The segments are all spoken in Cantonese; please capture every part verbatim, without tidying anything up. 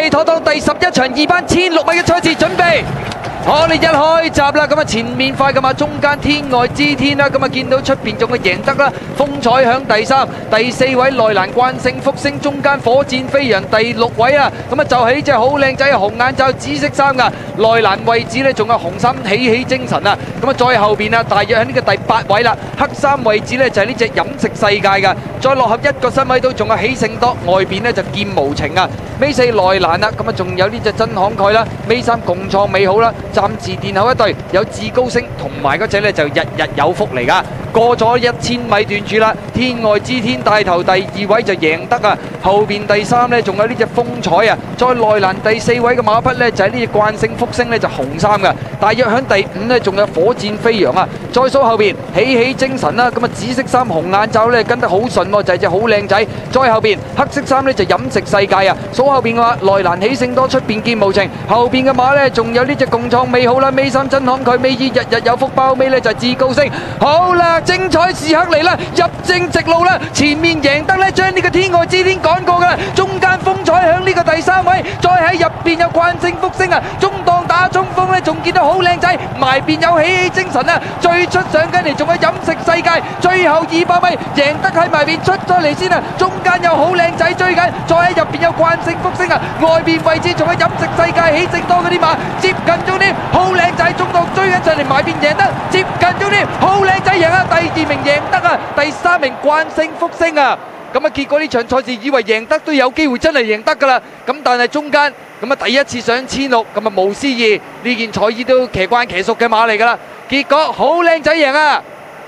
備妥當第十一場二班千六米嘅賽事準備。我哋一開閘啦，咁啊前面快噶嘛，中間天外之天啦，咁啊見到出邊仲係贏得啦，風采響第三，第四位內蘭慣性福星，中間火箭飛揚第六位啊，咁啊就係呢隻好靚仔紅眼罩紫色衫噶，內蘭位置呢仲有紅衫喜喜精神啊，咁啊再後邊啊大約喺呢個第八位啦，黑衫位置呢就係呢隻飲食世界噶，再落後一個身位都仲有喜勝多，外邊呢就劍無情啊，尾四內蘭啦，咁啊仲有呢隻真慷慨啦，尾三共創美好啦。暫時殿後一隊有至高星同埋嗰隻呢就日日有福嚟噶，過咗一千米段柱啦，天外之天帶頭第二位就贏得啊，後邊第三呢仲有呢隻風采啊，再內欄第四位嘅馬匹呢就係呢隻慣性福星呢就紅衫噶，大約響第五呢仲有火箭飛揚啊，再數後邊喜喜精神啦，咁啊紫色衫紅眼罩呢跟得好順喎，就係隻好靚仔，再後邊黑色衫呢就飲食世界啊，數後邊嘅話內欄喜勝多出邊見無情，後邊嘅馬呢仲有呢隻共創美好啦，尾三真慷慨，尾二日日有福，包尾呢就係至高星。好啦，精彩時刻嚟啦，入正直路啦，前面贏得呢將呢個天外之天趕過噶啦，中間風采響呢個第三位，再喺入邊有慣性福星啊，中檔打衝鋒呢仲見到好靚仔，埋邊有喜喜精神啊，最出上緊嚟仲有飲食世界，最後二百米贏得喺埋邊出咗嚟先啊，中間有好靚仔追緊，再喺入邊有慣性福星啊，外邊位置仲有飲食世界喜勝多嗰啲馬接近咗添，好靚仔中檔追緊上嚟埋邊贏得，接近咗添，好靚仔贏啊，第二名贏得啊，第三名慣性福星啊，咁啊結果呢場賽事以為贏得都有機會真係贏得噶啦，咁但係中間咁啊第一次上千六，咁啊無思義呢件彩衣都騎慣騎熟嘅馬嚟噶啦，結果好靚仔贏啊！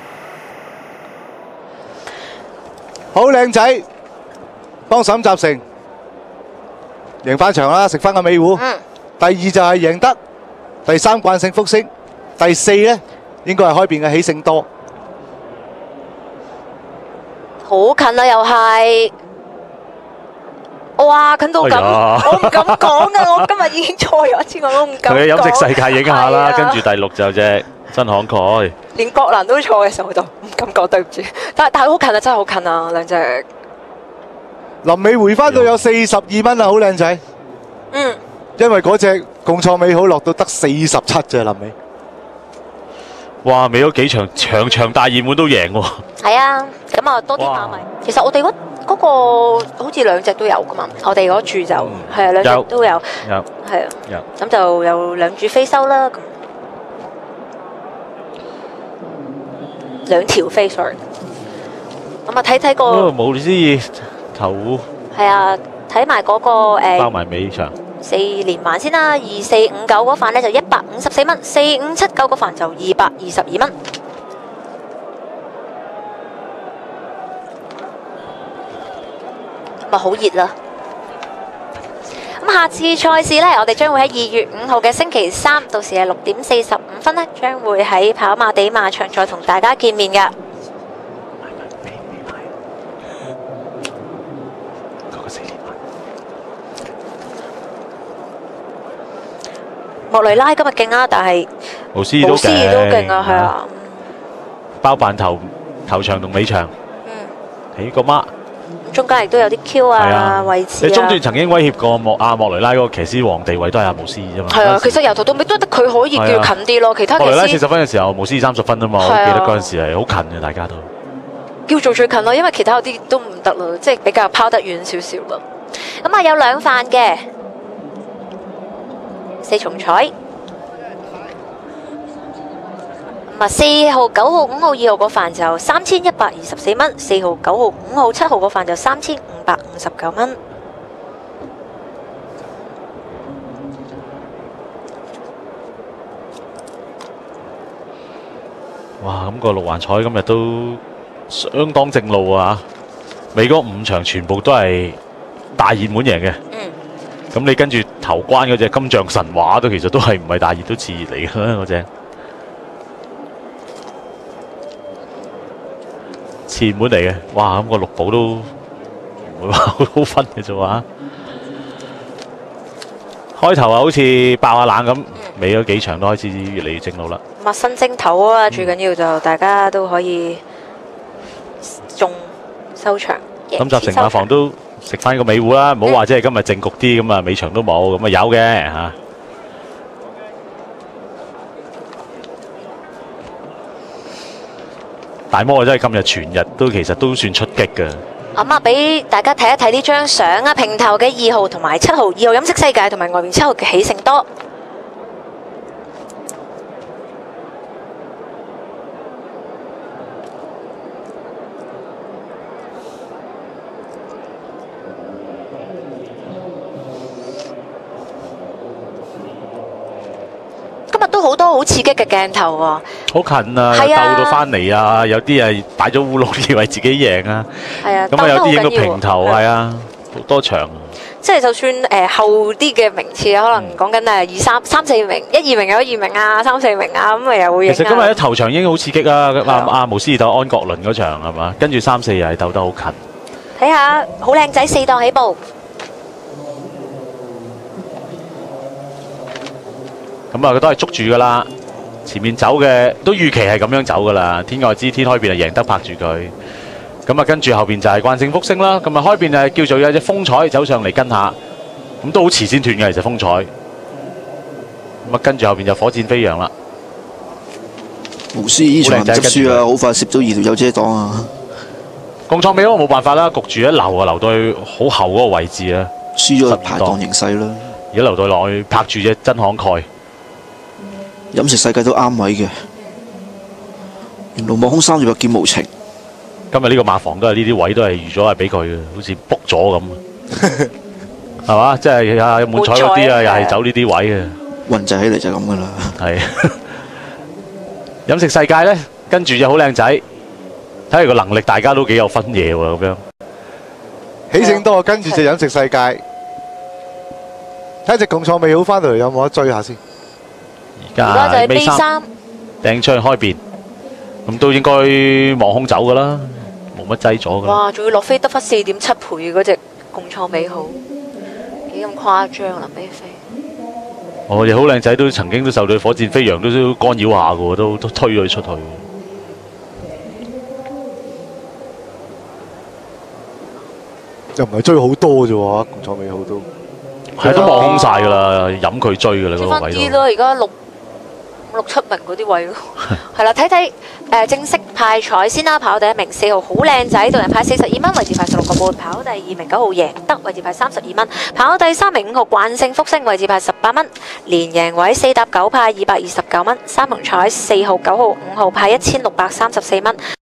好靚仔，幫沈集成贏翻場啦，食翻個尾糊。 嗯。 第二就係贏得，第三慣性福星，第四呢應該係開邊嘅喜勝多。 好近啊，又係。哇，近到咁，我唔敢講啊！我今日已經錯咗一次，我都唔敢講。 佢嘅飲食世界影下啦，跟住第六就隻真慷慨。 連國蘭都錯嘅時候，我就唔敢講對唔住。但但係好近啊，真係好近啊，兩隻。 臨尾回翻到有四十二蚊啊，好靚仔。 嗯。 因為嗰隻共創美好落到得四十七啫，臨尾。 哇！尾嗰幾場場場大熱門都贏喎。 係啊，咁啊多啲馬迷。其實我哋嗰嗰個好似兩隻都有噶嘛，我哋嗰注就係啊兩隻都有。 有。 係啊。 有。 咁就有兩注飛收啦，咁兩條飛 sorry。咁啊睇睇個。 冇思義頭糊。 係啊，睇埋嗰個誒。 包埋尾場。 四連環先啦，二四五九嗰範呢就一百五十四蚊，四五七九嗰範就二百二十二蚊。咁啊好熱啦！咁下次賽事呢，我哋將會喺二月五號嘅星期三，到時係六點四十五分呢，將會喺跑馬地馬場再同大家見面㗎。莫雷拉今日勁啊，但係無思都勁啊，係啊， 包辦頭頭場同尾場，嗯，起個孖， 中間亦都有啲 Q 啊位置啊。 你中段曾經威脅過莫阿莫雷拉嗰個騎師王地位都係阿無思啫嘛。 係啊，其實由頭到尾都得佢可以叫近啲咯，其他騎師。莫雷拉四十分嘅時候，無思三十分啊嘛，我記得嗰陣時係好近嘅，大家都叫做最近咯，因為其他嗰啲都唔得咯，即係比較拋得遠少少咯。咁啊有兩範嘅。四重彩，咁啊四號、九號、五號、二號嗰範就三千一百二十四蚊，四號、九號、五號、七號嗰範就三千五百五十九蚊。 哇！咁個六環彩今日都相當正路啊！尾嗰五場全部都係大熱門贏嘅。嗯。咁你跟住頭關嗰隻金像神話都其實都係唔係大熱都次熱嚟嘅嗰隻，次熱門嚟嘅，哇！咁個六寶都唔會話好好分嘅啫喎。開頭啊好似爆下冷咁，尾嗰幾場都開始越嚟越正路啦。 咁啊新正頭啊，最緊要就大家都可以中收場。 咁集成馬房都食翻個尾糊啦，唔好話即係今日正局啲咁啊，尾場都冇咁啊有嘅嚇。大魔真係今日全日都其實都算出擊嘅。 咁啊，俾大家睇一睇呢張相啊，平頭嘅二號同埋七號，二號飲食世界同埋外面七號嘅喜盛多。都好多好刺激嘅鏡頭喎， 好近啊， 係啊鬥到翻嚟啊，有啲係擺咗烏龍以為自己贏啊， 係啊， 咁啊有啲影到鬥得好緊要平頭，係啊，好多場。 即係就算誒後啲嘅名次，可能講緊誒二三三四名、一二名有一二名啊，三四名啊，咁咪又會影啊。 其實今日一頭場已經好刺激啊！阿阿無斯爾鬥安國倫嗰場係嘛，跟住三四又係鬥得好近。 睇下好靚仔，四檔起步。 咁啊，佢都係捉住噶啦，前面走嘅都預期係咁樣走噶啦。天外之天開邊係贏得拍住佢，咁啊跟住後邊就係慣性福星啦。咁啊開邊係叫做有隻風彩走上嚟跟下，咁都好遲先斷嘅其實風彩。咁啊跟住後邊就火箭飛揚啦。 無師呢場唔執輸啊，好快攝咗二條有遮擋啊！ 共創美好冇辦法啦，焗住一流啊，流到去好後嗰個位置啊， 輸咗排檔形勢啦。 而家流到落去拍住隻真慷慨。 飲食世界都啱位嘅，原來望空三月嘅劍無情。 今日呢個馬房都係呢啲位都係預咗係俾佢嘅，好似 book 咗咁，係嘛？即係啊滿彩嗰啲啊，又係走呢啲位嘅。 運滯起嚟就係咁噶啦。 係飲食世界咧，跟住就好靚仔，睇嚟個能力大家都幾有分嘢喎咁樣。 喜盛多跟住就飲食世界，睇隻共創美好翻到嚟有冇得追下先？ 而家係尾三掟出去開邊，咁都應該望空走噶啦，冇乜擠咗噶啦。 哇！仲要落飛得翻四點七倍嗰隻共創美好，幾咁誇張啦！俾飛。 我哋好靚仔都曾經都受到火箭飛揚都都干擾下嘅喎，都都推咗佢出去。 又唔係追好多啫喎，共創美好都係都望空晒㗎啦，飲佢追㗎啦嗰追個位都。 翻啲咯，而家六五六七名嗰啲位咯，係啦，睇睇誒正式派彩先啦。跑第一名四號好靚仔，到人派四十二蚊，位置派十六個半。跑第二名九號贏得，位置派三十二蚊。跑第三名五號慣性福星，位置派十八蚊。連贏位四搭九派二百二十九蚊。三紅彩四號九號五號派一千六百三十四蚊。